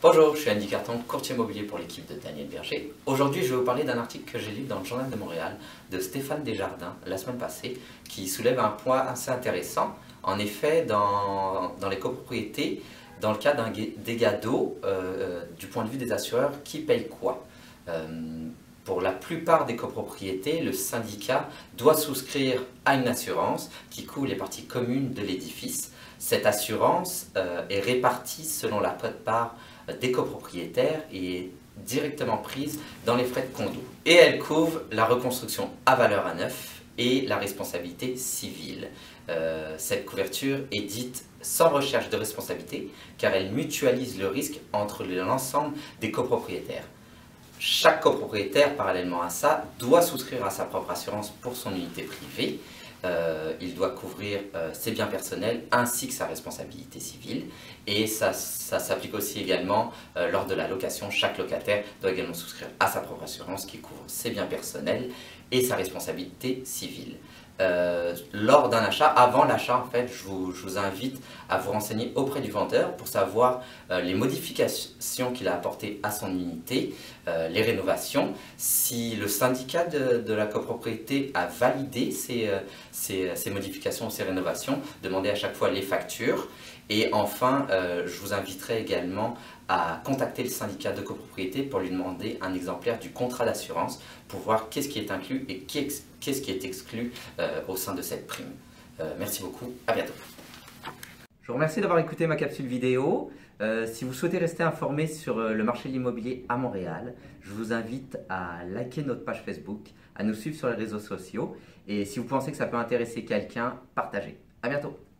Bonjour, je suis Andy Carton, courtier immobilier pour l'équipe de Daniel Berger. Aujourd'hui, je vais vous parler d'un article que j'ai lu dans le Journal de Montréal de Stéphane Desjardins la semaine passée qui soulève un point assez intéressant. En effet, dans les copropriétés, dans le cas d'un dégât d'eau, du point de vue des assureurs, qui paye quoi? Pour la plupart des copropriétés, le syndicat doit souscrire à une assurance qui couvre les parties communes de l'édifice. Cette assurance est répartie selon la quote-part des copropriétaires et est directement prise dans les frais de condo. Et elle couvre la reconstruction à valeur à neuf et la responsabilité civile. Cette couverture est dite sans recherche de responsabilité car elle mutualise le risque entre l'ensemble des copropriétaires. Chaque copropriétaire, parallèlement à ça, doit souscrire à sa propre assurance pour son unité privée. Il doit couvrir ses biens personnels ainsi que sa responsabilité civile. Et ça s'applique aussi également lors de la location. Chaque locataire doit également souscrire à sa propre assurance qui couvre ses biens personnels et sa responsabilité civile. Lors d'un achat, avant l'achat en fait, je vous invite à vous renseigner auprès du vendeur pour savoir les modifications qu'il a apportées à son unité, les rénovations, si le syndicat de la copropriété a validé ces modifications ou ces rénovations, demandez à chaque fois les factures. Et enfin, je vous inviterai également à contacter le syndicat de copropriété pour lui demander un exemplaire du contrat d'assurance pour voir qu'est-ce qui est inclus et qu'est-ce qui est exclu au sein de cette prime. Merci beaucoup, à bientôt. Je vous remercie d'avoir écouté ma capsule vidéo. Si vous souhaitez rester informé sur le marché de l'immobilier à Montréal, je vous invite à liker notre page Facebook, à nous suivre sur les réseaux sociaux et si vous pensez que ça peut intéresser quelqu'un, partagez. À bientôt.